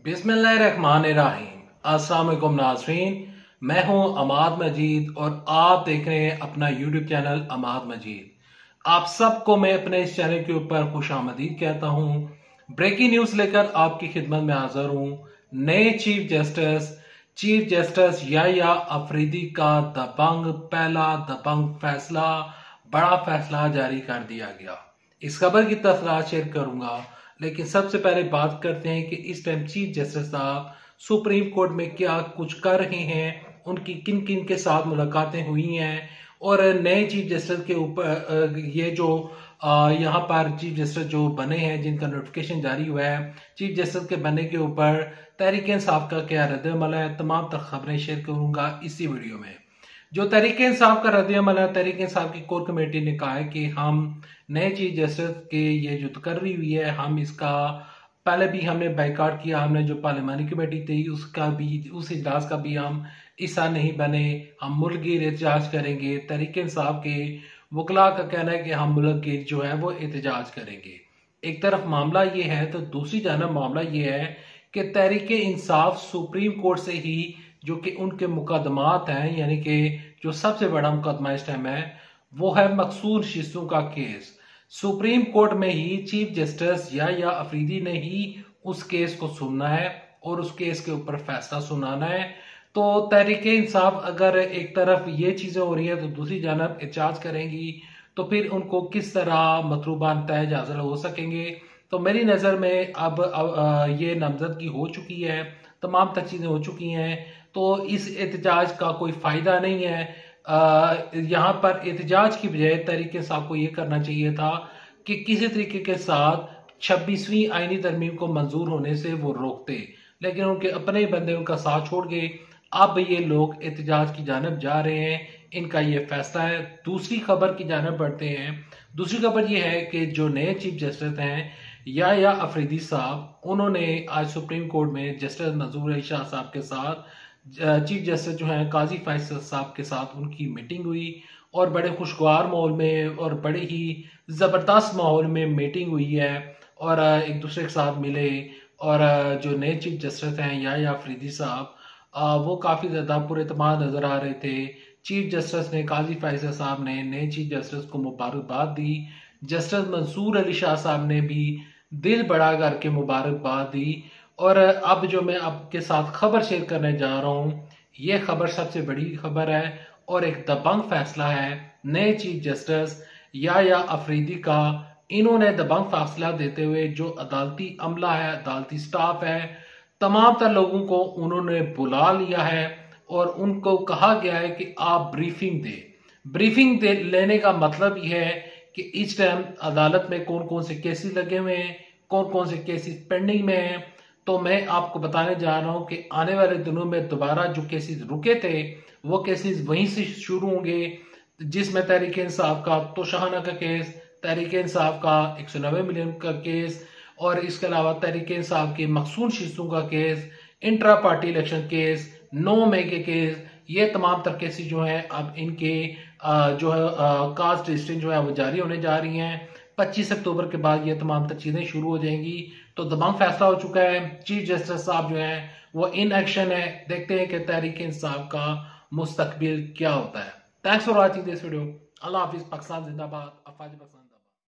बिस्मिल्लाहिर्रहमानिर्रहीम। अस्सलाम वालेकुम नाज़रीन, मैं हूं अमाद मजीद और आप देख रहे हैं अपना यूट्यूब चैनल अमाद मजीद। आप सबको मैं अपने इस चैनल के ऊपर खुशामदीद कहता हूं। ब्रेकिंग न्यूज लेकर आपकी खिदमत में हाजिर हूं। नए चीफ जस्टिस याह्या अफरीदी का पहला दबंग फैसला, बड़ा फैसला जारी कर दिया गया। इस खबर की तफसीलात शेयर करूंगा, लेकिन सबसे पहले बात करते हैं कि इस टाइम चीफ जस्टिस साहब सुप्रीम कोर्ट में क्या कुछ कर रहे हैं, उनकी किन किन के साथ मुलाकातें हुई हैं और नए चीफ जस्टिस के ऊपर ये जो यहाँ पर चीफ जस्टिस जो बने हैं, जिनका नोटिफिकेशन जारी हुआ है चीफ जस्टिस के बनने के ऊपर, तहरीक इंसाफ का क्या रद्द-ए-अमल है, तमाम तर खबरें शेयर करूंगा इसी वीडियो में। जो तहरीक इंसाफ का रद्द-ए-अमल है, तहरीक इंसाफ की कोर कमेटी ने कहा है कि हम नए चीफ जस्टिस के ये जो तकर्री हुई है, हम इसका पहले भी हमने बाइकाट किया। हमने जो पार्लियामानी कमेटी थी उसका भी, उस इजलास का भी हम हिस्सा नहीं बने। हम मुल्क गिर एहतजाज करेंगे। तहरीक इंसाफ के वकला का कहना है कि हम मुल्क गिर जो है वो एहतजाज करेंगे। एक तरफ मामला ये है तो दूसरी जानब मामला ये है कि तहरीक इंसाफ सुप्रीम कोर्ट से ही, जो कि उनके मुकदमात हैं, यानी कि जो सबसे बड़ा मुकदमा इस टाइम है वो है मकसूर शिस्तों का केस। सुप्रीम कोर्ट में ही चीफ जस्टिस याह्या अफरीदी ने ही उस केस को सुनना है और उस केस के ऊपर फैसला सुनाना है। तो तहरीक इंसाफ अगर एक तरफ ये चीजें हो रही है तो दूसरी जानब एहतजाज करेंगी, तो फिर उनको किस तरह मतलूबा नताइज हासिल हो सकेंगे। तो मेरी नजर में अब ये नामजदगी हो चुकी है, तमाम तक चीजें हो चुकी हैं, तो इस एहतजाज का कोई फायदा नहीं है। यहाँ पर एहतजाज की बजाय तहरीक इंसाफ को ये करना चाहिए था कि किसी तरीके के साथ 26वीं आईनी तरमीम को मंजूर होने से वो रोकते, लेकिन उनके अपने बंदे उनका साथ छोड़ गए। अब ये लोग एहतजाज की जानब जा रहे हैं, इनका ये फैसला है। दूसरी खबर की जानब बढ़ते हैं। दूसरी खबर ये है कि जो नए चीफ जस्टिस हैं याह्या अफरीदी साहब, उन्होंने आज सुप्रीम कोर्ट में जस्टिस मंजूर अली शाह साहब के साथ, चीफ जस्टिस जो हैं काजी फैसल साहब के साथ उनकी मीटिंग हुई और बड़े खुशगवार माहौल में और बड़े ही जबरदस्त माहौल में मीटिंग हुई है और एक दूसरे के साथ मिले। और जो नए चीफ जस्टिस हैं याह्या अफरीदी साहब, वो काफी ज्यादा पुरएतमाद नजर आ रहे थे। चीफ जस्टिस ने, काजी फैसल साहब ने नए चीफ जस्टिस को मुबारकबाद दी। जस्टिस मंसूर अली शाह साहब ने भी दिल बड़ा करके मुबारकबाद दी। और अब जो मैं आपके साथ खबर शेयर करने जा रहा हूं, ये खबर सबसे बड़ी खबर है और एक दबंग फैसला है नए चीफ जस्टिस याह्या अफरीदी का। इन्होंने दबंग फैसला देते हुए जो अदालती अमला है, अदालती स्टाफ है, तमाम तर लोगों को उन्होंने बुला लिया है और उनको कहा गया है कि आप ब्रीफिंग दे। लेने का मतलब यह है कि इस टाइम अदालत में कौन कौन से केसेस लगे हुए हैं, कौन कौन से केसेस पेंडिंग में हैं। तो मैं आपको बताने जा रहा हूं कि आने वाले दिनों में दोबारा जो केसेस रुके थे वो केसेस वहीं से शुरू होंगे, जिसमें तहरीक इंसाफ का तोशाखाना का केस, तहरीक इंसाफ का 190 मिलियन का केस और इसके अलावा तहरीक इंसाफ के मकसूद शिस्तों का case, intra party election case, 9 मई के केस, ये तमाम तर केसेस जो हैं अब इनके जो है कास्ट रजिस्ट्रिंग जो है वो जारी होने जा रही हैं। 25 अक्टूबर के बाद ये तमाम चीजें शुरू हो जाएंगी। तो दबंग फैसला हो चुका है। चीफ जस्टिस साहब जो हैं वो इन एक्शन है। देखते हैं कि तहरीक इंसाफ का मुस्तकबिल क्या होता है। Thanks for watching this video. अल्लाह हाफिज। पाकिस्तान जिंदाबाद। अफवाज पाकिस्तान।